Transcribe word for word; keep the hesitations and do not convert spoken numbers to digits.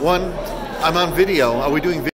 One, I'm on video. Are we doing video?